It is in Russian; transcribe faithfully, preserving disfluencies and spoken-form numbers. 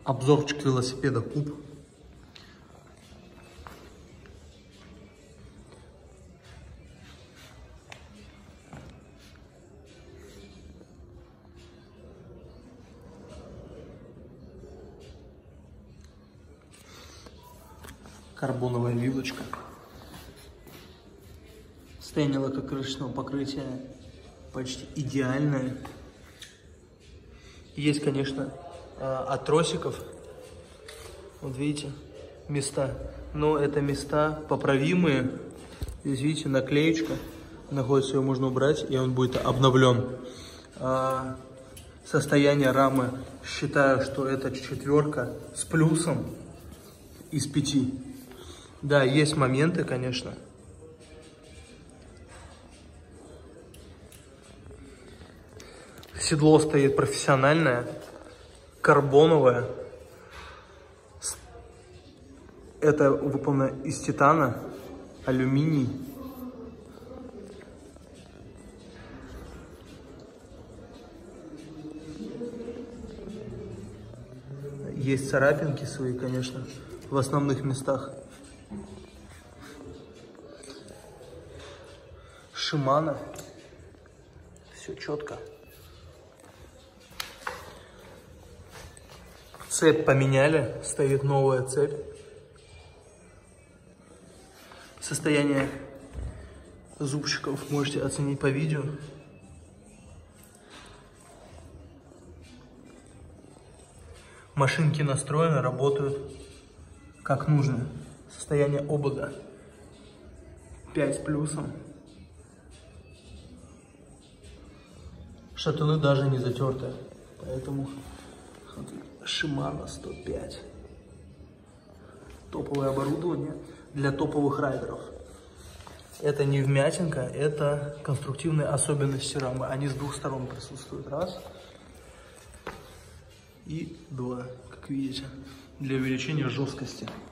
Обзорчик велосипеда Куб. Карбоновая вилочка. Состояние лакокрасочного покрытия почти идеальное. Есть, конечно, от тросиков, вот видите, места, но это места поправимые. Здесь, видите, наклеечка находится, ее можно убрать, и он будет обновлен. Состояние рамы, считаю, что это четверка с плюсом из пяти. Да, есть моменты, конечно. Седло стоит профессиональное, карбоновое. Это выполнено из титана, алюминий. Есть царапинки свои, конечно, в основных местах. Шимано. Все четко. Цепь поменяли, стоит новая цепь. Состояние зубчиков можете оценить по видео. Машинки настроены, работают как нужно. Состояние обода пять с плюсом. Шатуны даже не затертые, поэтому Shimano сто пять. Топовое оборудование для топовых райдеров. Это не вмятинка, это конструктивные особенности рамы. Они с двух сторон присутствуют. Раз и два, как видите, для увеличения жесткости.